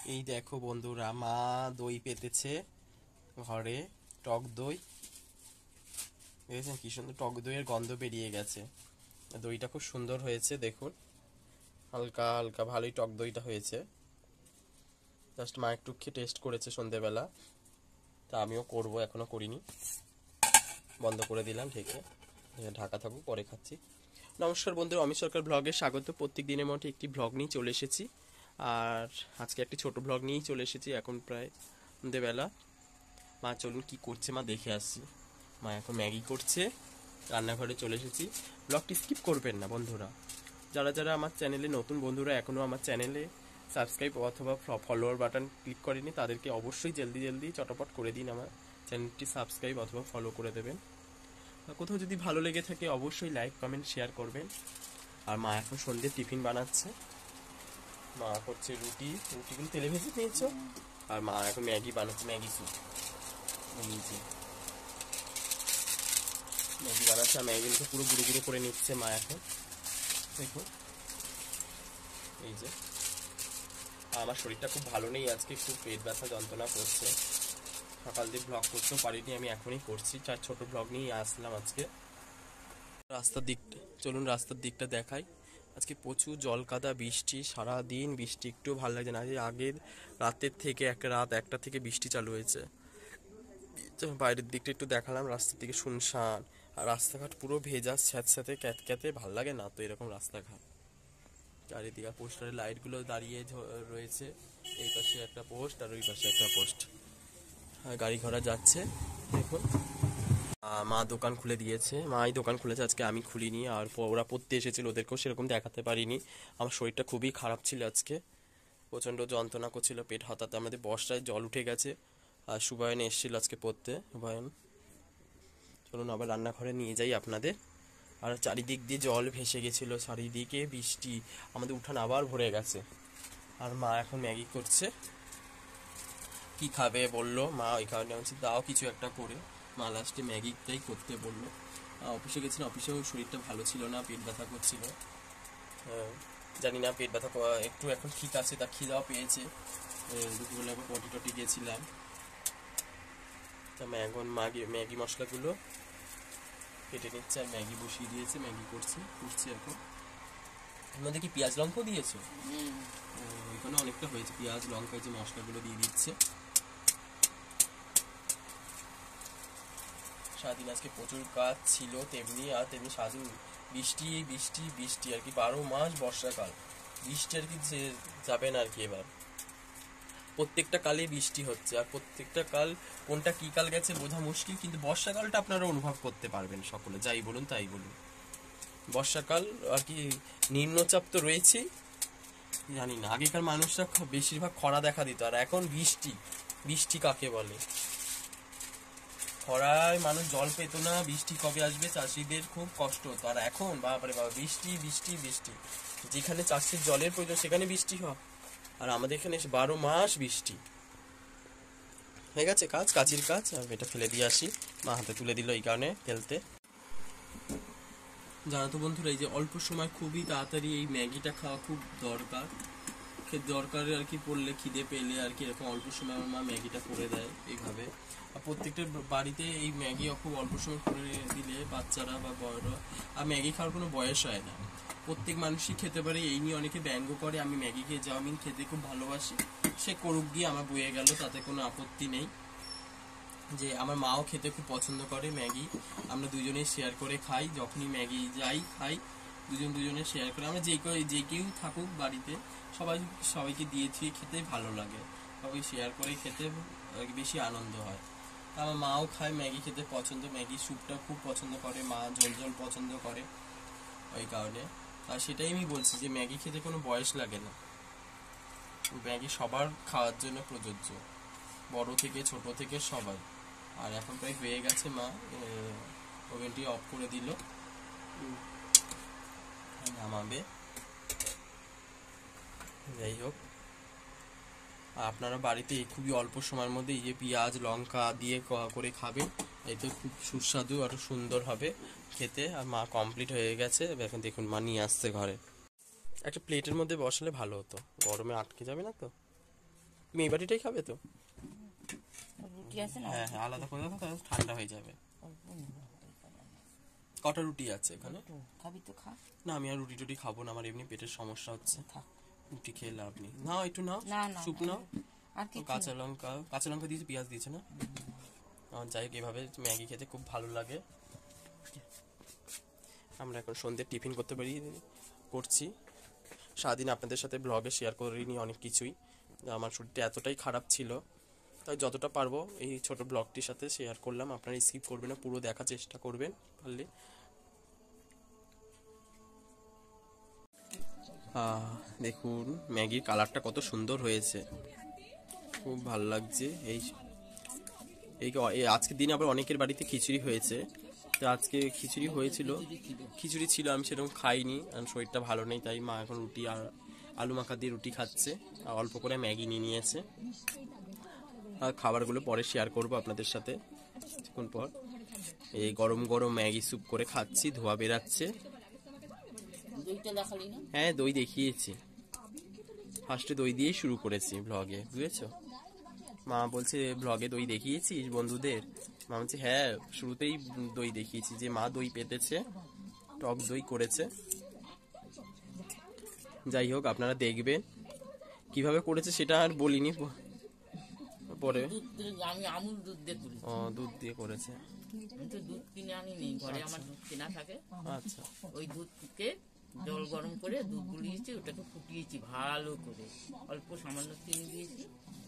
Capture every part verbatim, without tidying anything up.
এই দেখো বন্ধুরা, মা দই পেতেছে ঘরে, টক দই। দেখেছেন কি সুন্দর টক দইয়ের গন্ধ বেরিয়ে গেছে। দইটা খুব সুন্দর হয়েছে, দেখুন হালকা হালকা ভালোই টক দইটা হয়েছে। জাস্ট মা একটু খেয়ে টেস্ট করেছে সন্ধেবেলা, তা আমিও করব, এখনো করিনি। বন্ধ করে দিলাম ঢেকে, ঢাকা থাকুক, পরে খাচ্ছি। নমস্কার বন্ধুরা, অমিত সরকার ব্লগে স্বাগত। প্রত্যেক দিনের মতো একটি ব্লগ নিয়ে চলে এসেছি, আর আজকে একটি ছোট ব্লগ নিয়েই চলে এসেছি। এখন প্রায় সন্ধ্যেবেলা। মা চলুন কি করছে মা দেখে আসছি। মা এখন ম্যাগি করছে, রান্নাঘরে চলে এসেছি। ব্লগটি স্কিপ করবেন না বন্ধুরা। যারা যারা আমার চ্যানেলে নতুন বন্ধুরা এখনও আমার চ্যানেলে সাবস্ক্রাইব অথবা ফলোয়ার বাটন ক্লিক করেনি, তাদেরকে অবশ্যই জলদি জলদি চটপট করে দিন, আমার চ্যানেলটি সাবস্ক্রাইব অথবা ফলো করে দেবেন। কোথাও যদি ভালো লেগে থাকে অবশ্যই লাইক কমেন্ট শেয়ার করবেন। আর মা এখন সন্ধ্যের টিফিন বানাচ্ছে। মা করছে রুটি, রুটিগুলো তেলে ভেজে নিয়েছ। আর মা এখন ম্যাগি বানাচ্ছে, ম্যাগি স্যুপ নিয়েছে, ম্যাগি বানাচ্ছে। আর ম্যাগিগুলোকে পুরো গুঁড়ো গুঁড়ো করে নিচ্ছে মা এখন, দেখুন। এই যে আমার শরীরটা খুব ভালো নেই আজকে, খুব পেট ব্যথা যন্ত্রণা করছে। সকাল দিয়ে ব্লগ করতেও পারিনি, আমি এখনই করছি। চার ছোট ব্লগ নিয়ে আসলাম আজকে। রাস্তার দিকটা চলুন, রাস্তার দিকটা দেখাই। আজকে প্রচুর জল কাদা, বৃষ্টি, সারাদিন বৃষ্টি, একটু ভালো লাগছে না। আগের রাতের থেকে একটা রাত একটা থেকে বৃষ্টি চালু হয়েছে। বাইরের দিকটা একটু দেখালাম, রাস্তার দিকে শুনশান, আর রাস্তাঘাট পুরো ভেজা স্যাঁতস্যাঁতে ক্যাতক্যাতে, ভাল লাগে না তো এরকম রাস্তাঘাট। চারিদিকে পোস্টারের লাইটগুলো দাঁড়িয়ে রয়েছে, এই পাশে একটা পোস্ট আর ওই পাশে একটা পোস্ট, আর গাড়ি ঘোড়া যাচ্ছে দেখুন। মা দোকান খুলে দিয়েছে, মাই দোকান খুলেছে আজকে, আমি খুলিনি। আর ওরা পড়তে এসেছিল, ওদেরকেও সেরকম দেখাতে পারিনি। আমার শরীরটা খুবই খারাপ ছিল আজকে, প্রচণ্ড যন্ত্রণা করছিল পেট। হঠাৎ আমাদের বর্ষায় জল উঠে গেছে, আর সুবায়ন এসেছিল আজকে পড়তে, সুবায়ন। চলুন আবার রান্নাঘরে নিয়ে যাই আপনাদের। আর চারিদিক দিয়ে জল ভেসে গেছিলো, চারিদিকে বৃষ্টি, আমাদের উঠান আবার ভরে গেছে। আর মা এখন ম্যাগি করছে। কি খাবে বললো মা, ওই কারণে হচ্ছে দাও কিছু একটা করে। মা লাস্টে ম্যাগিটাই করতে বললো। অফিসে গেছিলাম, অফিসেও শরীরটা ভালো ছিল না, পেট ব্যথা করছিল। জানি না, পেট ব্যথা একটু এখন ঠিক আছে, তা খিদাও পেয়েছে। দুপুরবেলা একবার পটি টটি গিয়েছিলাম। তা এখন ম্যাগি ম্যাগি মশলাগুলো কেটে নিচ্ছে, আর ম্যাগি বসিয়ে দিয়েছে, ম্যাগি করছে, করছে এখন। এর মধ্যে কি পেঁয়াজ লঙ্কাও দিয়েছো? ওইখানে অনেকটা হয়েছে, পেঁয়াজ লঙ্কা যে মশলাগুলো দিয়ে দিচ্ছে। সারাদিন আজকে প্রচুর কাজ ছিল তেমনি, আর তেমনি সারাদিন বৃষ্টি বৃষ্টি বৃষ্টি আর কি, বারো মাস বর্ষাকাল, বৃষ্টি আর কি যাবে না আর কি। এবার প্রত্যেকটা কালে বৃষ্টি হচ্ছে, আর প্রত্যেকটা কাল কোনটা কি কাল গেছে বোঝা মুশকিল, কিন্তু বর্ষাকালটা আপনারা অনুভব করতে পারবেন সকলে, যাই বলুন তাই বলুন। বর্ষাকাল আর কি নিম্নচাপ তো রয়েছেই, জানি না। আগেকার মানুষরা বেশিরভাগ খরা দেখা দিত, আর এখন বৃষ্টি। বৃষ্টি কাকে বলে? খরায় মানুষ জল পেত না, বৃষ্টি কবে আসবে, চাষিদের খুব কষ্ট হতো। আর এখন বাবারে বাবা, বৃষ্টি বৃষ্টি বৃষ্টি, যেখানে চাষির জলের প্রয়োজন সেখানে বৃষ্টি হয়, আর আমাদের এখানে বারো মাস বৃষ্টি। হয়ে গেছে কাজ, কাচির কাজ। আর এটা ফেলে দিয়ে আসি, মা হাতে তুলে দিল এই কারণে ফেলতে। জানো তো বন্ধুরা, এই যে অল্প সময় খুবই তাড়াতাড়ি এই ম্যাগিটা খাওয়া খুব দরকার, দরকার আর কি। পড়লে খিদে পেলে আর কি, এরকম অল্প সময় আমার মা ম্যাগিটা করে দেয় এইভাবে। আর প্রত্যেকটা বাড়িতে এই ম্যাগি খুব অল্প সময় করে দিলে বাচ্চারা বা বড়রা, আর ম্যাগি খাওয়ার কোনো বয়স হয় না, প্রত্যেক মানুষই খেতে পারে। এই নিয়ে অনেকে ব্যঙ্গ করে, আমি ম্যাগি খেয়ে চাউমিন খেতে খুব ভালোবাসি, সে করুক গিয়ে, আমার বয়ে গেল, তাতে কোনো আপত্তি নেই। যে আমার মাও খেতে খুব পছন্দ করে ম্যাগি, আমরা দুজনেই শেয়ার করে খাই। যখনই ম্যাগি যাই খাই, দুজন দুজনে শেয়ার করে। আমরা যে কেউ যে কেউ থাকুক বাড়িতে, সবাই সবাইকে দিয়ে থুয়ে খেতে ভালো লাগে, সবাই শেয়ার করে খেতে বেশি আনন্দ হয়। আমার মাও খায়, ম্যাগি খেতে পছন্দ, ম্যাগি স্যুপটা খুব পছন্দ করে, মা ঝোল ঝোল পছন্দ করে, ওই কারণে। আর সেটাই আমি বলছি যে ম্যাগি খেতে কোনো বয়স লাগে না, ম্যাগি সবার খাওয়ার জন্য প্রযোজ্য, বড় থেকে ছোট থেকে সবাই। আর এখন প্রায় হয়ে গেছে, মা ওভেনটি অফ করে দিল, নামাবে। যাই হোক, আপনারা বাড়িতে খুবই অল্প সময়ের মধ্যে এই যে পেঁয়াজ লঙ্কা দিয়ে করে খাবেন, এতে খুব সুস্বাদু আর সুন্দর হবে খেতে। আর মা কমপ্লিট হয়ে গেছে, এখন দেখুন মা নিয়ে আসছে ঘরে। একটা প্লেটের মধ্যে বসালে ভালো হতো, গরমে আটকে যাবে না তো। তুমি এই বাটিটাই খাবে তো? রুটি আছে না? হ্যাঁ হ্যাঁ, আলাদা করে দাও, তাহলে ঠান্ডা হয়ে যাবে। কটা রুটি আছে এখানে? খাবি তো খা। না, আমি আর রুটি টুটি খাবো না, আমার এমনি পেটের সমস্যা হচ্ছে। থাক। রুটি খেয়ে লাভ নেই। নাও একটু নাও, না না স্যুপ নাও। আর কি কাঁচা লঙ্কা, কাঁচা লঙ্কা দিয়েছে, পেঁয়াজ দিয়েছে না? আমার যাই হোক, এভাবে ম্যাগি খেতে খুব ভালো লাগে। আমরা এখন সন্ধ্যে টিফিন করতে পারি করছি। সারাদিন আপনাদের সাথে ব্লগে শেয়ার করিনি অনেক কিছুই। আমার শরীরটা এতটাই খারাপ ছিল, তাই যতটা পারবো এই ছোট ব্লগটির সাথে শেয়ার করলাম। আপনারা স্কিপ করবেন না, পুরো দেখার চেষ্টা করবেন পারলে। দেখুন ম্যাগির কালারটা কত সুন্দর হয়েছে, খুব ভালো লাগছে। এই এই আজকের দিনে আবার অনেকের বাড়িতে খিচুড়ি হয়েছে, তো আজকে খিচুড়ি হয়েছিল, খিচুড়ি ছিল, আমি সেরকম খাইনি, কারণ শরীরটা ভালো নেই। তাই মা এখন রুটি আর আলু মাখা দিয়ে রুটি খাচ্ছে, আর অল্প করে ম্যাগি নিয়ে নিয়েছে। আর খাবারগুলো পরে শেয়ার করবো আপনাদের সাথে কিছুক্ষণ পর। এই গরম গরম ম্যাগি স্যুপ করে খাচ্ছি, ধোয়া বেরাচ্ছে। হ্যাঁ, দই দেখিয়েছি, ফার্স্টে দই দিয়েই শুরু করেছি ব্লগে, বুঝেছো? মা বলছে ব্লগে দই দেখিয়েছিস বন্ধুদের? মা বলছে হ্যাঁ, শুরুতেই দই দেখিয়েছি, যে মা দই পেতেছে, টক দই করেছে। যাই হোক, আপনারা দেখবেন কিভাবে করেছে, সেটা আর বলিনি পরে। আমি আমুল দুধ দিয়ে করেছি। ও, দুধ দিয়ে করেছে। আমি তো দুধ কিনে আনিনি, ঘরে আমার দুধ কেনা থাকে। আচ্ছা, ওই দুধকে জল গরম করে দুধ গুলিয়েছি, ওটাকে ফুটিয়েছি ভালো করে, অল্প সামান্য চিনি দিয়েছি,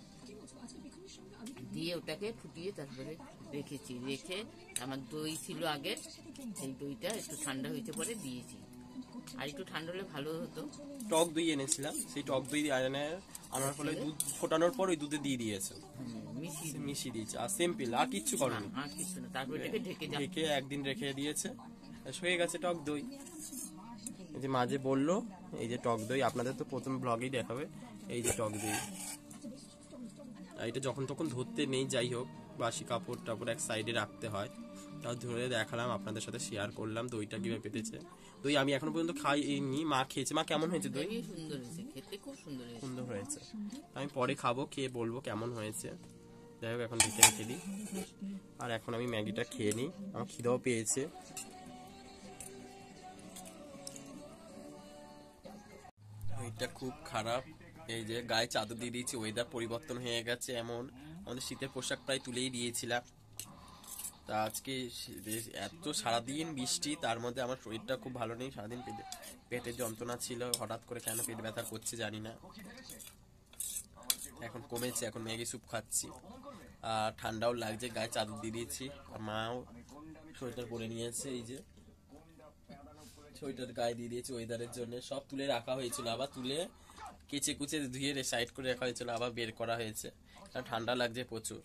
দিয়ে ওটাকে ফুটিয়ে তারপরে রেখেছি। রেখে আমার দই ছিল আগে, সেই দইটা একটু ঠান্ডা হইতে পরে দিয়েছি। আর একটু ঠান্ডা হলে ভালো হতো। টক দই এনেছিলাম, সেই টক দই আনার ফলে দুধ ফোটানোর পর ওই দুধে দিয়ে দিয়েছে, মিশিয়ে মিশিয়ে দিয়েছে, আর সিম্পল, আর কিচ্ছু করেনি। আর কিছু না, তারপরে এটাকে ঢেকে ঢেকে একদিন রেখে দিয়েছে, হয়ে গেছে টক দই। এই যে মাঝে বললো, এই যে টক দই, আপনাদের তো প্রথম ব্লগেই দেখাবে। এই যে টক দই, এটা যখন তখন ধরতে নেই, যাই হোক বাসি কাপড় টাপড় এক সাইডে রাখতে হয়, তাও ধরে দেখালাম, আপনাদের সাথে শেয়ার করলাম দইটা কিভাবে পেতেছে। দই আমি এখনো পর্যন্ত খাইনি, মা খেয়েছে। মা কেমন হয়েছে দই? সুন্দর হয়েছে, খেতে খুব সুন্দর হয়েছে। সুন্দর হয়েছে, আমি পরে খাবো, খেয়ে বলবো কেমন হয়েছে। যাই হোক, এখন ঢেকে রেখে দিই, আর এখন আমি ম্যাগিটা খেয়ে নিই, আমার খিদেও পেয়েছে। এটা খুব খারাপ, এই যে গায়ে চাদর দিয়ে দিয়েছি, ওয়েদার পরিবর্তন হয়ে গেছে এমন, আমাদের শীতের পোশাক প্রায় তুলেই দিয়েছিলাম। তা আজকে এত সারাদিন বৃষ্টি, তার মধ্যে আমার শরীরটা খুব ভালো নেই, সারাদিন পেটে পেটের যন্ত্রণা ছিল, হঠাৎ করে কেন পেট ব্যথা করছে জানি না, এখন কমেছে। এখন ম্যাগি স্যুপ খাচ্ছি, আর ঠান্ডাও লাগছে, গায়ে চাদর দিয়ে দিয়েছি, আর মাও সোয়েটার পরে নিয়েছে, এই যে সোয়েটার গায়ে দিয়ে দিয়েছি ওয়েদারের জন্য। সব তুলে রাখা হয়েছিল, আবার তুলে কেচে কুচে ধুয়ে সাইড করে রাখা হয়েছিল, আবার বের করা হয়েছে, কারণ ঠান্ডা লাগছে প্রচুর।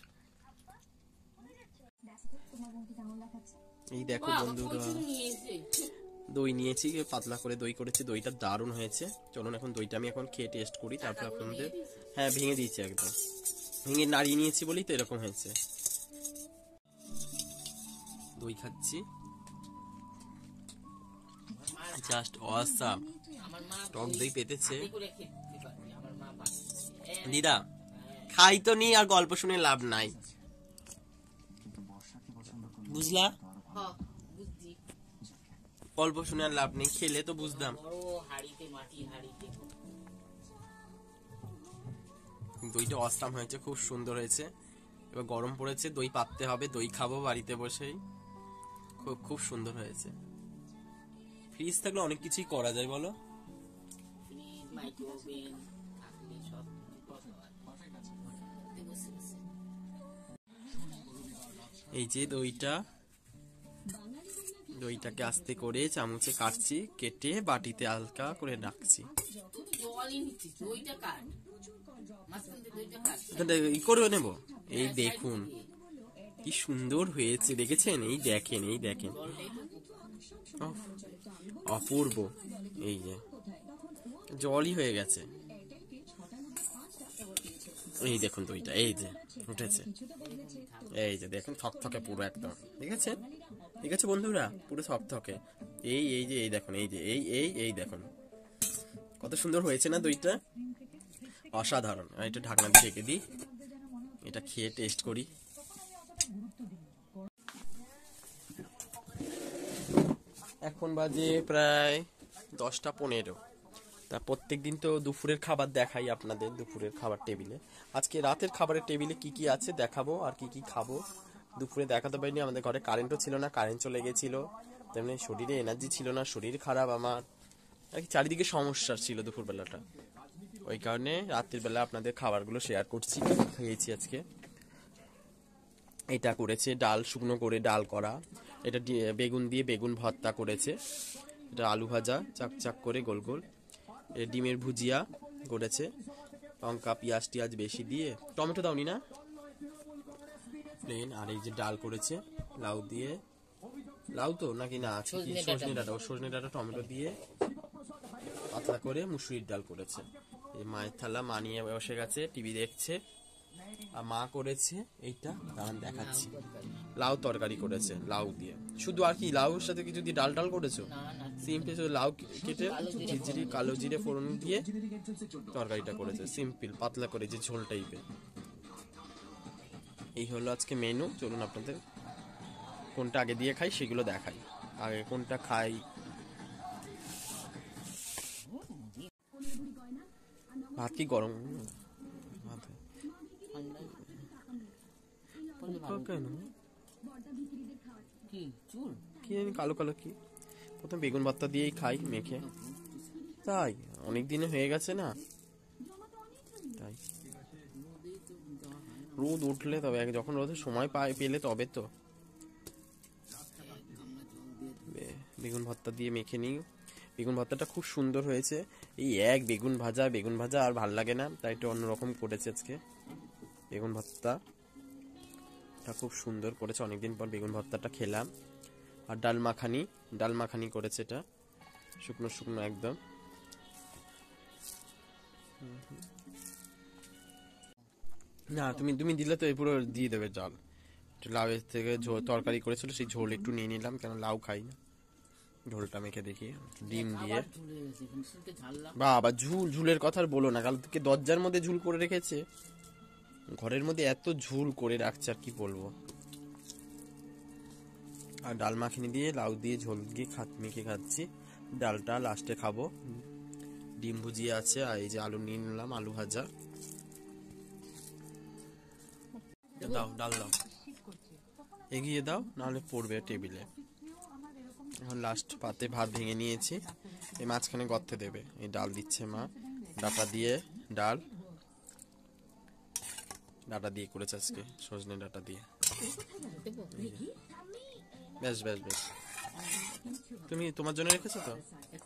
এই দেখো বন্ধুরা, দই নিয়েছি, পাতলা করে দই করেছি, দইটা দারুণ হয়েছে। চলুন এখন দইটা আমি এখন খেয়ে টেস্ট করি, তারপর আপনাদের। হ্যাঁ, ভেঙে দিয়েছি, একদম ভেঙে নাড়িয়ে নিয়েছি বলেই তো এরকম হয়েছে। দই খাচ্ছি, জাস্ট অসাম, টক দই পেতেছে। দিদা খাই তো নি, আর গল্প শুনে লাভ নাই, বুঝলা? গল্প শুনে আর লাভ নেই, খেলে তো বুঝতাম। দইটা অসাম হয়েছে, খুব সুন্দর হয়েছে। এবার গরম পড়েছে, দই পাততে হবে, দই খাবো বাড়িতে বসেই, খুব খুব সুন্দর হয়েছে। ফ্রিজ থাকলে অনেক কিছুই করা যায়, বলো? এই যে দইটা, দইটাকে আস্তে করে চামচে কাটছি, কেটে বাটিতে হালকা করে রাখছি, করে নেব। এই দেখুন কি সুন্দর হয়েছে, দেখেছেন? এই দেখেন, এই দেখেন, অপূর্ব। এই যে জলই হয়ে গেছে, এই দেখুন দইটা, এই যে উঠেছে, এই যে দেখুন থকথকে পুরো একদম, দেখেছেন? ঠিক আছে বন্ধুরা, পুরো থকথকে। এই এই যে এই দেখুন, এই যে এই এই এই দেখুন কত সুন্দর হয়েছে না দইটা। অসাধারণ। আমি একটু ঢাকনা দিয়ে ঢেকে দিই, এটা খেয়ে টেস্ট করি। এখন বাজে প্রায় দশটা পনেরো। তা প্রত্যেক দিন তো দুপুরের খাবার দেখাই আপনাদের, দুপুরের খাবার টেবিলে। আজকে রাতের খাবারের টেবিলে কি কি আছে দেখাবো আর কি কি খাবো। দুপুরে দেখাতে পারিনি, আমাদের ঘরে কারেন্টও ছিল না, কারেন্ট চলে গেছিলো, তেমনি শরীরে এনার্জি ছিল না, শরীর খারাপ আমার, আর কি চারিদিকে সমস্যা ছিল দুপুরবেলাটা। ওই কারণে রাত্রির বেলা আপনাদের খাবারগুলো শেয়ার করছি, খেয়েছি আজকে। এটা করেছে ডাল, শুকনো করে ডাল করা, এটা বেগুন দিয়ে বেগুন ভর্তা করেছে, এটা আলু ভাজা চাক চাক করে গোল গোল, এটা ডিমের ভুজিয়া করেছে, লঙ্কা পেঁয়াজ টিয়াজ বেশি দিয়ে, টমেটো দাওনি না, প্লেন। আর এই যে ডাল করেছে লাউ দিয়ে, লাউ তো নাকি না আছে কি সজনে ডাঁটা, ও সজনে ডাঁটা টমেটো দিয়ে পাতলা করে মুসুরির ডাল করেছে। এই মায়ের থালা, মা নিয়ে বসে গেছে, টিভি দেখছে। আর মা করেছে এইটা, দাঁড়ান দেখাচ্ছি, লাউ তরকারি করেছে লাউ দিয়ে শুধু। আর কি লাউর সাথে কিছু দিয়ে ডাল ডাল করেছো? সিম্পল লাউ কেটে ঝিরঝিরি কালো জিরে ফোড়ন দিয়ে তরকারিটা করেছে, সিম্পল পাতলা করে, যে ঝোল টাইপের। এই হলো আজকে মেনু। চলুন আপনাদের কোনটা আগে দিয়ে খাই সেগুলো দেখাই। আগে কোনটা খাই, ভাত কি গরম? কেন কি জানি কালো কালো কি? প্রথম বেগুন ভর্তা দিয়েই খাই মেখে, তাই অনেক দিনে হয়ে গেছে না, তাই রোদ উঠলে তবে, যখন রোদের সময় পাই পেলে তবে তো বেগুন ভর্তা দিয়ে মেখে নিই। বেগুন ভর্তাটা খুব সুন্দর হয়েছে। এই এক বেগুন ভাজা বেগুন ভাজা আর ভাল লাগে না, তাই একটু অন্যরকম করেছে আজকে বেগুন ভর্তাটা, খুব সুন্দর করেছে। অনেকদিন পর বেগুন ভর্তাটা খেলাম। আর ডাল মাখানি, ডাল মাখানি করেছে, এটা শুকনো শুকনো একদম। না তুমি তুমি দিলে তো এই পুরো দিয়ে দেবে জল। লাউয়ের থেকে তরকারি করেছিল, সেই ঝোল একটু নিয়ে নিলাম, কেন লাউ খাই না। ঝোলটা মেখে দেখি ডিম দিয়ে, বাবা ঝুল, ঝুলের কথা আর বলো না, কাল থেকে দরজার মধ্যে ঝুল করে রেখেছে, ঘরের মধ্যে এত ঝুল করে রাখছে আর কি বলবো। আর ডাল মাখিনি দিয়ে লাউ দিয়ে ঝোল দিয়ে খাত মেখে খাচ্ছি। ডালটা লাস্টে খাবো। ডিম ভুজিয়া আছে, আর এই যে আলু নিয়ে নিলাম, আলু ভাজা। দাও ডাল দাও, এগিয়ে দাও, নাহলে পড়বে টেবিলে। এখন লাস্ট পাতে ভাত ভেঙে নিয়েছি, এই মাঝখানে গর্তে দেবে। এই ডাল দিচ্ছে মা, ডাটা দিয়ে ডাল, ডাটা দিয়ে করেছে আজকে, সজনে ডাটা দিয়ে। বেশ বেশ বেশ, তুমি তোমার জন্য রেখেছো তো।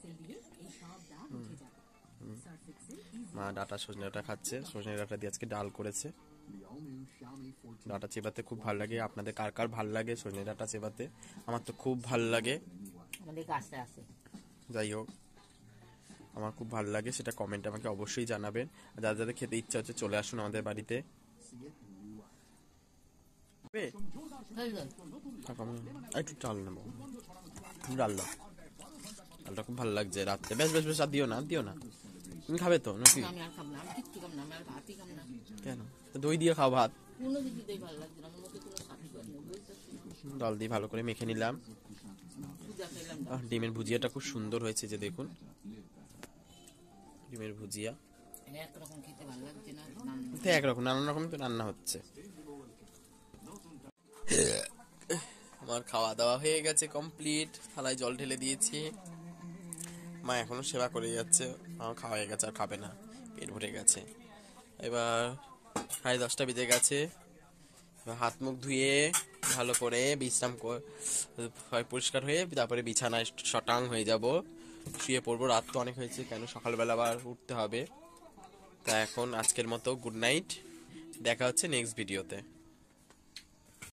মা ডাটা সজনে ডাটা খাচ্ছে, সজনে ডাটা দিয়ে আজকে ডাল করেছে। ডাটা চেবাতে খুব ভালো লাগে। আপনাদের কার কার ভাল লাগে সজনে ডাটা চেবাতে? আমার তো খুব ভাল লাগে। যাই হোক, আমার খুব ভালো লাগে, সেটা কমেন্টে আমাকে অবশ্যই জানাবেন। যাদের যাদের খেতে ইচ্ছা হচ্ছে চলে আসুন আমাদের বাড়িতে। একটু ডাল নেবো, ডাল দাও, ডালটা খুব ভালো লাগছে রাত্রে। বেশ বেশ বেশ, আর দিও না দিও না, তুমি খাবে তো নাকি? কেন? দই দিয়ে খাও ভাত। ডাল দিয়ে ভালো করে মেখে নিলাম। ডিমের ভুজিয়াটা খুব সুন্দর হয়েছে, যে দেখুন ডিমের ভুজিয়া একরকম, নানান রকম তো রান্না হচ্ছে। আমার খাওয়া দাওয়া হয়ে গেছে কমপ্লিট, থালায় জল ঢেলে দিয়েছি। মা এখনো সেবা করে যাচ্ছে, আমার খাওয়া হয়ে গেছে, আর খাবে না, পেট ভরে গেছে। এবার সাড়ে দশটা বেজে গেছে, হাত মুখ ধুয়ে ভালো করে বিশ্রাম পরিষ্কার হয়ে তারপরে বিছানায় শটাং হয়ে যাব, শুয়ে পড়বো। রাত তো অনেক হয়েছে, কেন সকালবেলা আবার উঠতে হবে। তা এখন আজকের মতো গুড নাইট, দেখা হচ্ছে নেক্সট ভিডিওতে।